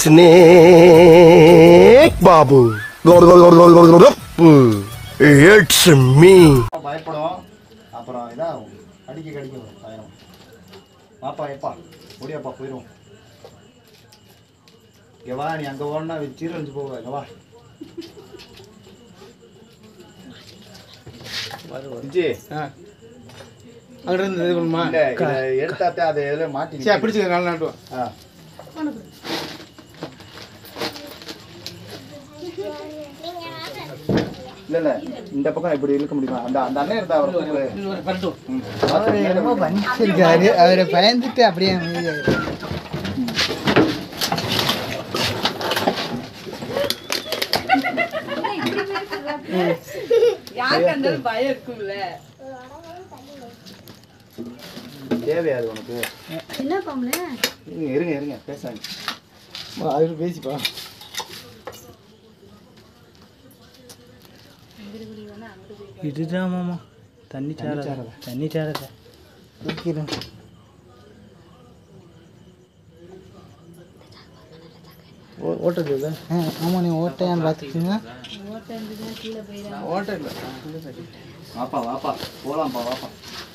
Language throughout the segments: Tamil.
Snake Babu. It's me. பயப்படும் அப்புறம் இதாகும் அடிக்க கடிக்கும் பயணம் வாப்பா எப்பா ஓடியாப்பா போயிடும் இங்கே வா நீ அங்கே ஓடனா சீரழிஞ்சு போவ இங்கே வா விஜி அங்கிருந்து இது பண்ணுமா இல்லை இதை எடுத்தாத்தே அதை எதில் மாட்டி சரி பிடிச்சிக்க நாலு நாட்டுவா இல்லை இல்லை இந்த பக்கம் இப்படி இழுக்க முடியுமா அந்த அந்த அண்ணன் இருந்தா அவர் என்னமோ பண்ணிச்சிருக்காரு அவரை பயந்துட்டு அப்படியே யாருக்கு அந்த பயம் இருக்கும்ல தேவையாது உனக்கு என்ன பாம்புல இருங்க இருங்க பேசாங்க அவரு பேசிப்பா இதுதான் மாமா தண்ணி சாரத தண்ணி சாரத தூக்கிறேன் ஓட்டுறது ஆமாம் நீ ஓட்டையான்னு பார்த்துக்கிங்க ஓட்டை இல்லை வாப்பா வாப்பா போகலாம்ப்பா வாப்பா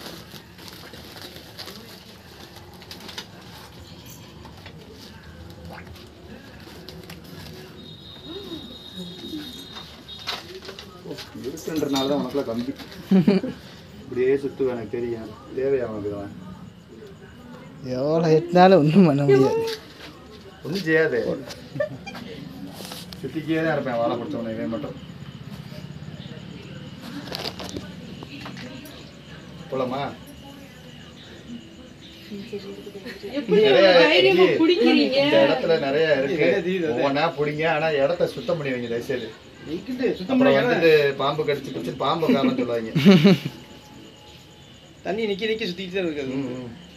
இருக்குன்றனால தான் உனக்குலாம் கம்பி இப்படியே சுற்றுவேன் எனக்கு தெரியும் தேவையா உனக்கு எவ்வளோ எட்டினாலும் ஒன்றும் பண்ண முடியாது ஒன்றும் செய்யாது சுற்றிக்கே தான் இருப்பேன் வாழை பிடிச்சவனை இவன் மட்டும் போலாமா இந்த இடத்துல நிறைய இருக்கு ஒவ்வொன்றா பிடிங்க ஆனா இடத்த சுத்தம் பண்ணி வைங்க தயவுசெய்து அப்புறம் வந்துட்டு பாம்பு கடிச்சு பிடிச்சி பாம்பு காரணம் சொல்லுவாங்க தண்ணி நிக்க நிக்க சுத்திட்டு தான் இருக்காது